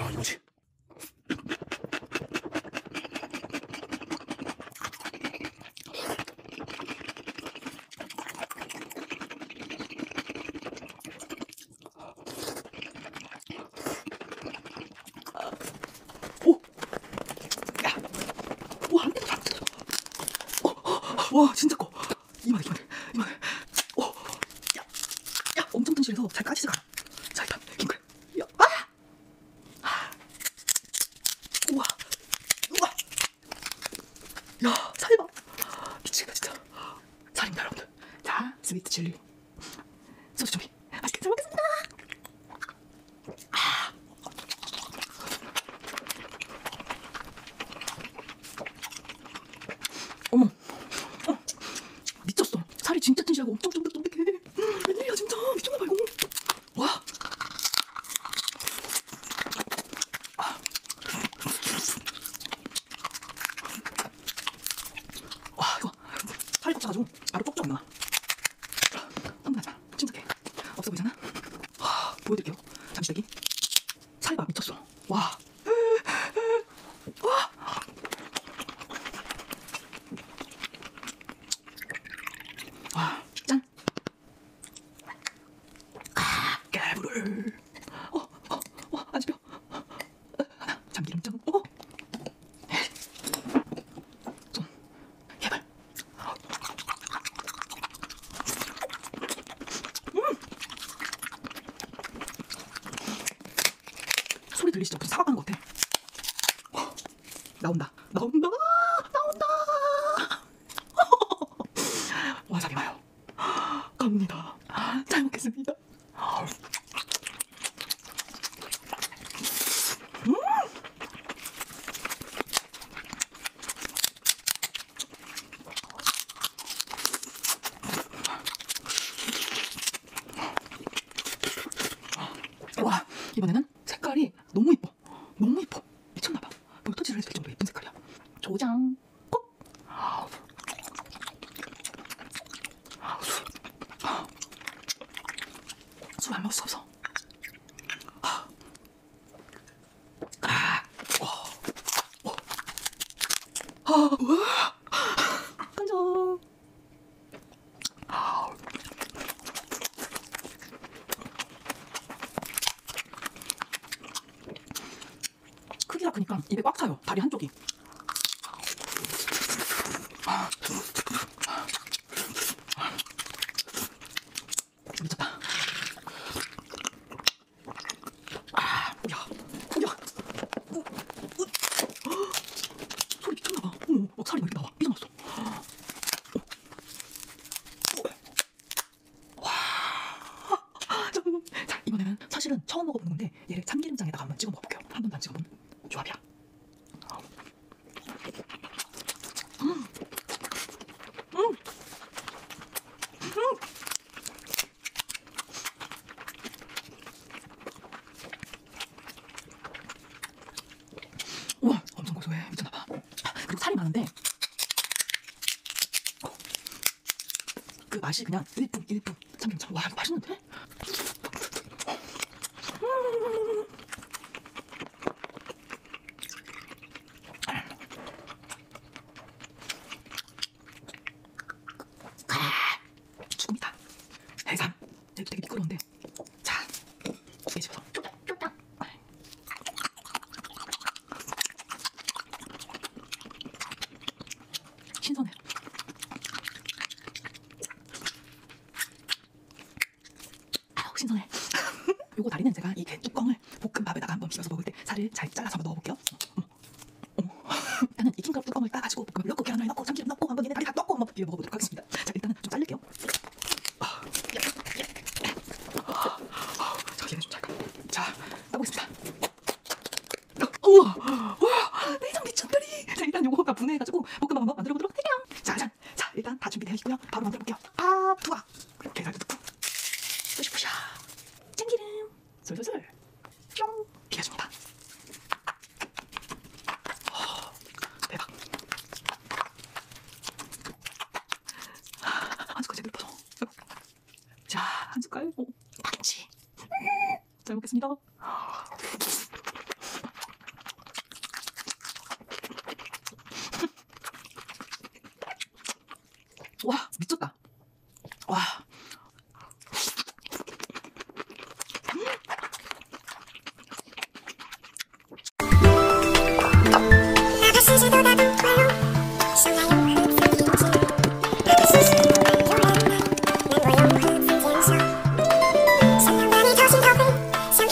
이거지. 오! 야! 와, 안 뜯어져, 안 뜯어져. 와, 진짜 커. 이만해. 오! 야! 야! 엄청 튼실해서 잘 까지지가 않아. 자, 일단, 킹크랩. 야! 아! 우와! 우와! 야, 살 봐. 미치겠다, 진짜. 살입니다, 여러분들. 자, 스위트 칠리. 소스 준비. 맛있게 잘 먹겠습니다. 어머, 미쳤어. 살이 진짜 튼실하고 엄청 쫀득쫀득해. 웬일이야 진짜. 미쳤나봐 이거. 와. 와, 이거 살이 꽉차가지고 바로 쪽쪽 안 나와. 한번하자. 침착해. 없어 보이잖아. 와, 보여드릴게요. 잠시 대기. 살봐, 미쳤어. 와. 와. 와, 짠. 깨물을. 안 씹혀. 하나, 참기름장. 손, 개발. 소리 들리시죠? 무슨 사과 가는 것 같아. 나온다. 와사비 마요. 갑니다. 잘 먹겠습니다. 와, 이번에는 색깔이 너무 이뻐. 너무 이뻐. 미쳤나봐. 볼터치를 해도 될 정도로 예쁜 색깔이야. 조장 콕. 술 안 먹을 수 없어. 간장. 크기가 크니까 입에 꽉 차요. 다리 한쪽이. 미쳤다. 야. 소리 미쳤나봐. 막 살이 막 이렇게 나와. 삐져나왔어. 자, 이번에는 사실은 처음 먹어보는 건데 얘를 참기름장에다가 한번 찍어 먹어볼게요. 한 번도 안 찍어본 조합이야. 우와, 엄청 고소해. 미쳤나봐. 그리고 살이 많은데 그 맛이 그냥 일품 참기름장. 와, 이거 맛있는데? 죽음이다. 해삼. 되게 미끄러운데. 자, 두개 집어서 쫄딱. 신선해. 신선해. 요거 다리는 제가 이 게 뚜껑을 볶음밥에다가 한번 비벼서 먹을 때 살을 잘 잘라서 한번 넣어볼게요. 어머. 일단은 이 킹크랩 뚜껑을 따가지고 볶음밥 넣고 계란을 넣고 참기름 넣고 한번 얘네 다리 다 넣고 한번 비벼 먹어보도록 하겠습니다. 자, 일단은 좀 자를게요. 자, 얘네 좀 잘까. 자, 따보겠습니다. 우와, 내장 미쳤다리. 자, 일단 요거 다 분해해가지고 볶음밥 한번 만들어 보도록 할게요. 자, 일단 다 준비되어 있고요. 바로 만들어 볼게요. 밥 두 각, 계란도 넣고, 푸시푸샤, 참기름, 솔솔솔, 뿅, 비벼줍니다. 대박. 한 숟갈 제대로 퍼서. 자, 한 숟갈. 오, 박치. 잘 먹겠습니다.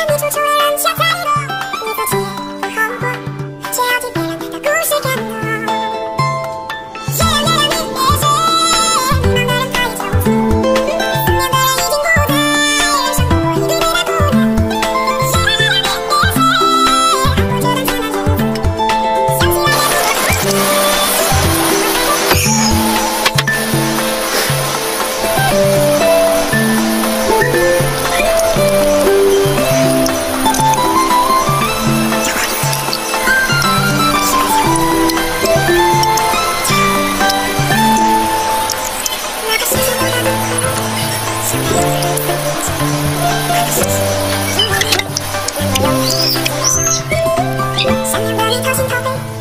3년만이 터진 컵에